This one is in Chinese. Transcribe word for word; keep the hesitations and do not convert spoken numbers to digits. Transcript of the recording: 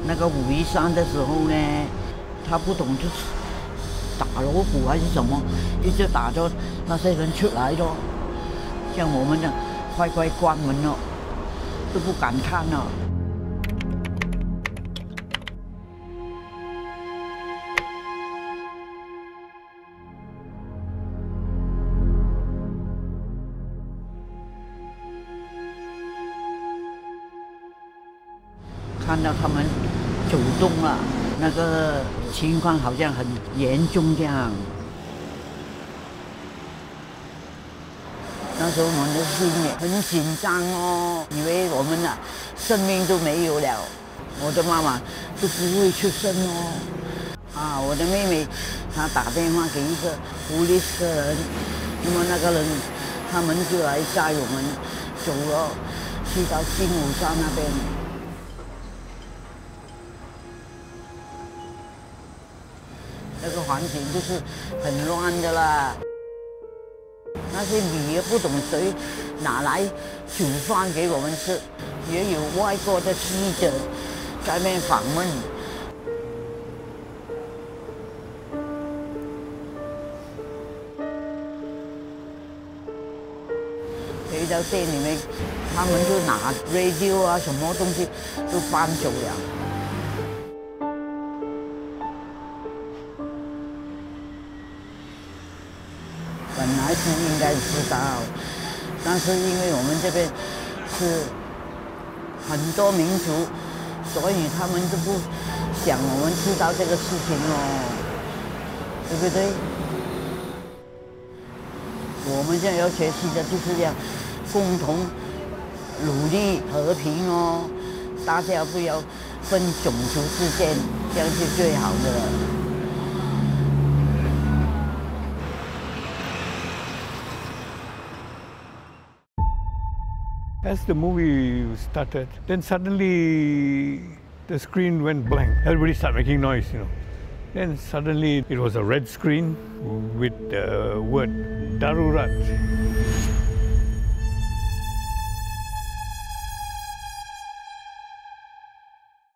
那个武夷山的时候呢，他不懂就是打老虎还是什么，一直打着那些人出来咯。像我们呢，快快关门了，都不敢看了。看到他们走动了，那个情况好像很严重这样。那时候我们的心也很紧张哦，以为我们啊生命都没有了。我的妈妈都不会出声哦。啊，我的妹妹她打电话给一个police的人，那么那个人他们就来载我们走了，去到金武山那边。那个环境就是很乱的啦，那些米也不懂谁拿来煮饭给我们吃，也有外国的记者在那边访问。回到店里面，他们就拿 radio 啊，什么东西都搬走了。本来是应该知道，但是因为我们这边是很多民族，所以他们都不想我们知道这个事情哦，对不对？我们现在要学习的就是这样，共同努力和平哦，大家不要分种族之间，这样是最好的了。 As the movie started, then suddenly the screen went blank. Everybody started making noise, you know. Then suddenly it was a red screen with the word Darurat.